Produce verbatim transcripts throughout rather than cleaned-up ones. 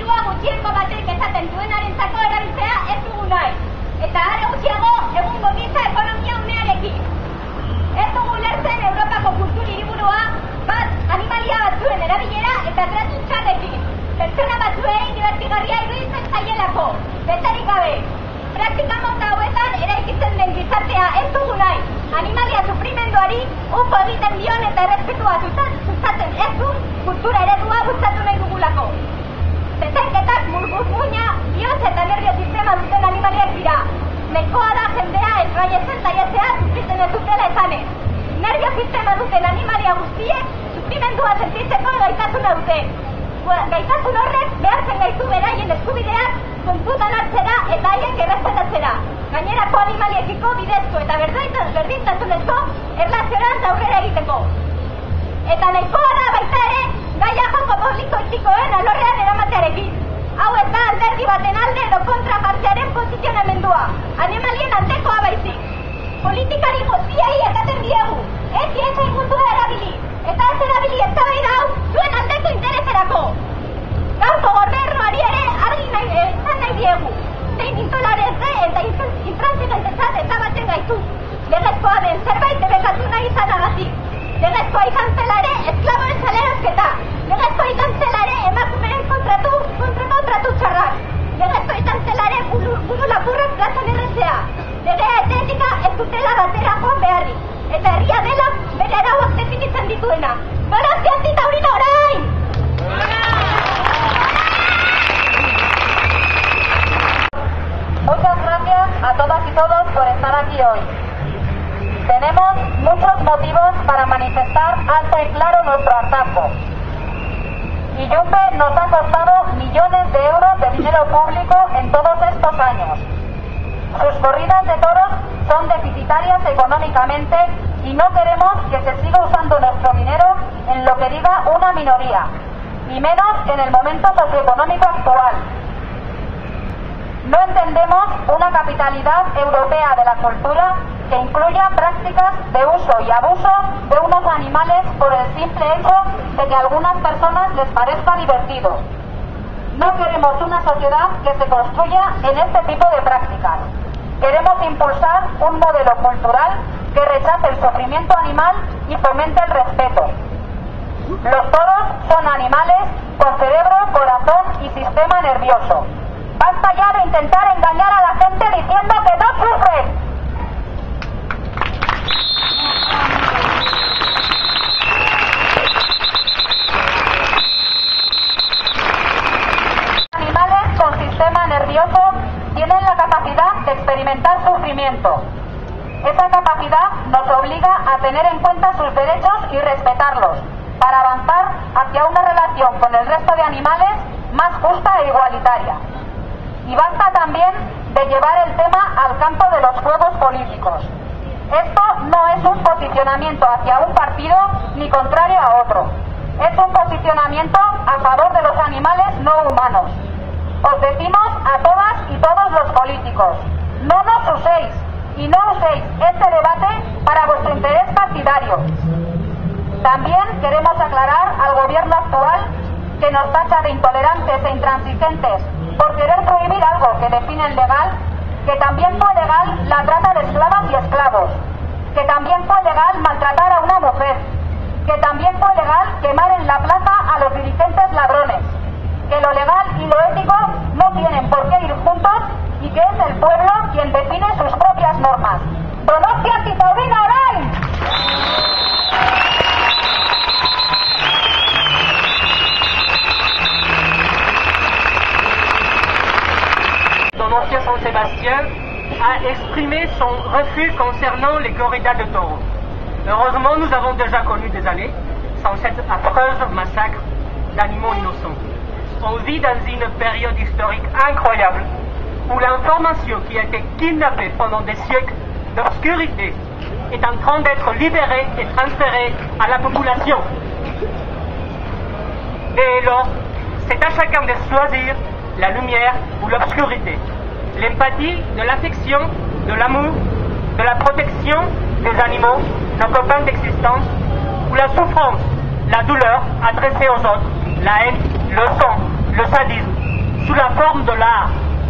dirua gutxiengo batek esaten duenarentzako erabiltzea ez dugu nahi. Eta are gutxiago egungo giza ekonomia unearekin. Ez dugu ulertzen Europako kultur hiriburua bat animalia batzuen erabilera eta tratu txarrekin. Pertsona batzuei dibertigarria iruditzen zaielako. Besterik gabe, praktika mota hauetan eraikitzen den gizartea ez dugu nahi. Animalia sufrimenduari uko egiten dion eta errespetua sustatzen ez du kultura eredua bultzatu nahi dugulako. Zezenketak murguzmuina, bihotz eta nervio sistema duten animaliak dira. Nahikoa da jendea esgaietzen saiatzea sufritzen ez dutela esanez. Nervio sistema duten animalia guztiek sufrimendua sentitzeko gaitasuna dute. Gaitasun horrek behartzen gaitu beraien eskubideak kontutan hartzera eta haien errespetatzera. Gainerako animaliekiko bidezko eta berdintasunezko erlazioraz aurrera egiteko. Eta nahikoa da baita ere gaia joko politikoen alorrean eramatearekin. Hau ez da alderdi baten alde edo kontra jartzearen posizionamendua. Animalien antekoa baizik. Politikari guztiei esaten diegu. Ez iezain mundua erabili. Eta ez erabili eztabaida hau zuen aldeko intereserako. Gaurko gobernuari ere argi nahi izan nahi diegu. Zein intolerante eta intransigentetzat ezabatzen gaitu. Legezkoa den zerbait debekatu nahi izanagatik. Legezkoa izan zela ere esklaboen salerosketa. Legezkoa izan zela ere emakumeen kontratu, kontrako tratu txarrak. Legezkoa izan zela ere buru lapurrak plazan erretzea. Legea eta etika ez dutela batera joan beharrik. Eta herria dela bere arauak definitzen dituena. Donosti antitaurina orain! Muchas gracias a todas y todos por estar aquí hoy. Tenemos muchos motivos para manifestar alto y claro nuestro hartazgo. Illupe nos ha costado millones de euros de dinero público en todos estos años. Sus corridas de toros son deficitarias económicamente y no queremos que se siga usando nuestro dinero en lo que diga una minoría, y menos en el momento socioeconómico actual. No entendemos una capitalidad europea de la cultura que incluya prácticas de uso y abuso de unos animales por el simple hecho de que a algunas personas les parezca divertido. No queremos una sociedad que se construya en este tipo de prácticas. Queremos impulsar un modelo cultural que rechace el sufrimiento animal y fomente el respeto. Los toros son animales con cerebro, corazón y sistema nervioso. Basta ya de intentar engañar a la gente diciendo que no sufren. Animales con sistema nervioso tienen la capacidad de experimentar sufrimiento. Esa capacidad nos obliga a tener en cuenta sus derechos y respetarlos, para avanzar hacia una relación con el resto de animales más justa e igualitaria. Y basta también de llevar el tema al campo de los juegos políticos. Esto no es un posicionamiento hacia un partido ni contrario a otro. Es un posicionamiento a favor de los animales no humanos. Os decimos a todas y todos los políticos, no nos uséis y no uséis este debate para vuestro interés partidario. También queremos aclarar al gobierno actual que nos tacha de intolerantes e intransigentes por querer prohibir algo que definen legal, que también fue legal la trata de esclavas y esclavos, que también fue legal maltratar a una mujer, que también fue legal quemar en la plaza a los dirigentes ladrones, que lo legal y lo ético no tienen por qué ir juntos y que es el pueblo quien define sus propias normas. ¡Donosti antitaurina orain! Donostia San Sébastien a exprimé son refus concernant les corridas de taureaux. Heureusement, nous avons déjà connu des années sans cet affreux massacre d'animaux innocents. On vit dans une période historique incroyable où l'information qui a été kidnappée pendant des siècles d'obscurité est en train d'être libérée et transférée à la population. Dès lors, c'est à chacun de choisir la lumière ou l'obscurité, l'empathie, de l'affection, de l'amour, de la protection des animaux, nos copains d'existence, ou la souffrance, la douleur adressée aux autres, la haine, le sang, le sadisme sous la forme de l'art.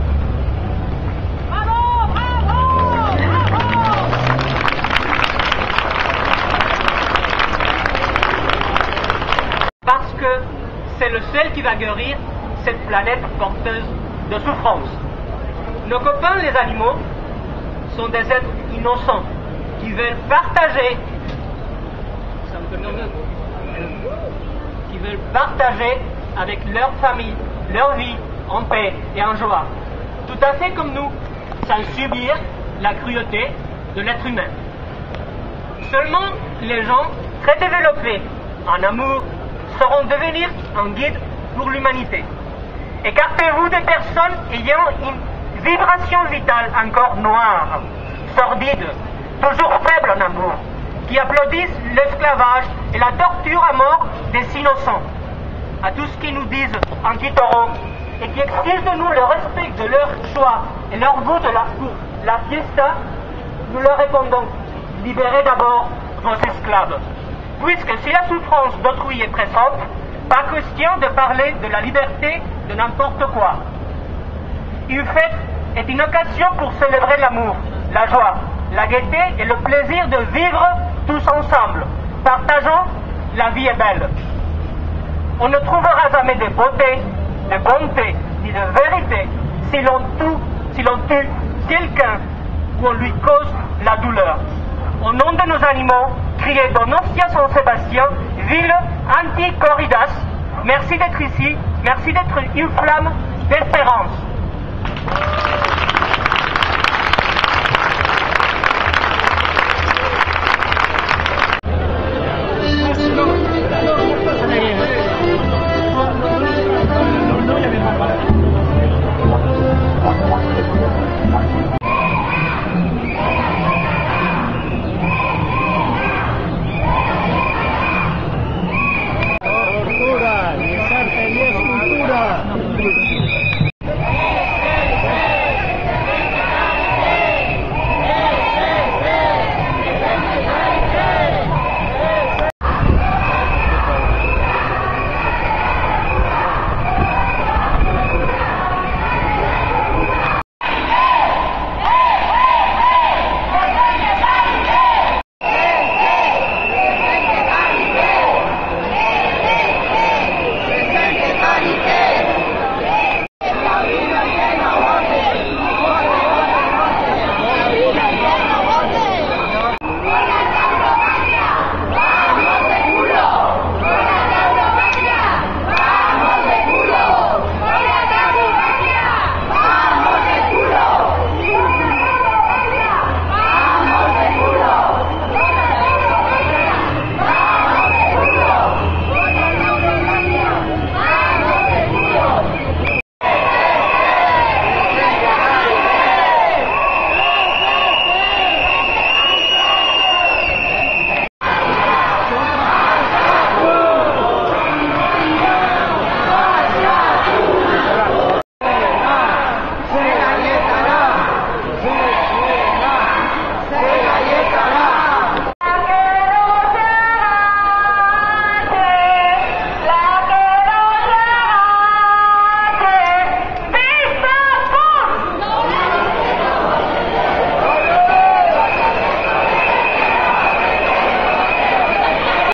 Parce que c'est le seul qui va guérir cette planète porteuse de souffrance. Nos copains les animaux sont des êtres innocents qui veulent partager qui veulent partager avec leur famille leur vie en paix et en joie, tout à fait comme nous, sans subir la cruauté de l'être humain. Seulement les gens très développés en amour sauront devenir un guide pour l'humanité. Écartez-vous des personnes ayant une vibration vitale encore noire, sordide, toujours faible en amour, qui applaudissent l'esclavage et la torture à mort des innocents. À tous ceux qui nous disent anti-taureau et qui exigent de nous le respect de leur choix et leur goût de la, la fiesta, nous leur répondons, libérez d'abord vos esclaves. Puisque si la souffrance d'autrui est présente, pas question de parler de la liberté de n'importe quoi. Une fête est une occasion pour célébrer l'amour, la joie, la gaieté et le plaisir de vivre tous ensemble. Partageons, la vie est belle. On ne trouvera jamais de beauté, de bonté, ni de vérité si l'on tue, si l'on tue quelqu'un ou on lui cause la douleur. Au nom de nos animaux, criez Donostia San Sébastien, ville anti-corridas. Merci d'être ici, merci d'être une flamme d'espérance.